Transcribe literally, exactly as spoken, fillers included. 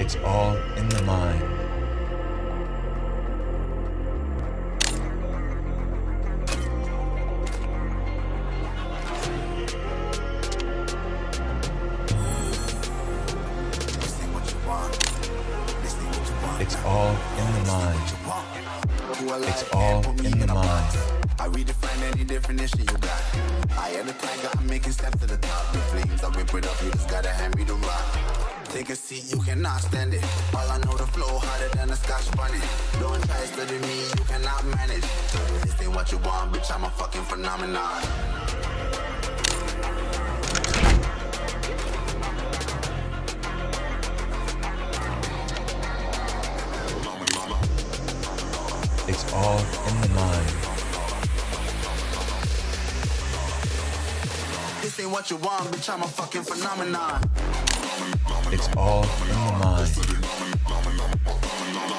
It's all in the mind. It's all in the mind. It's all in the mind. I redefine any definition you got. I am the tiger, I'm making steps to the top. The flames, I whip it up, you just gotta hand me the rock. Take a seat, you cannot stand it. All I know, the flow harder than a scotch bunny. Don't try studying me, you cannot manage. This ain't what you want, bitch, I'm a fucking phenomenon. It's all in the mind. This ain't what you want, bitch, I'm a fucking phenomenon. It's all in the mind.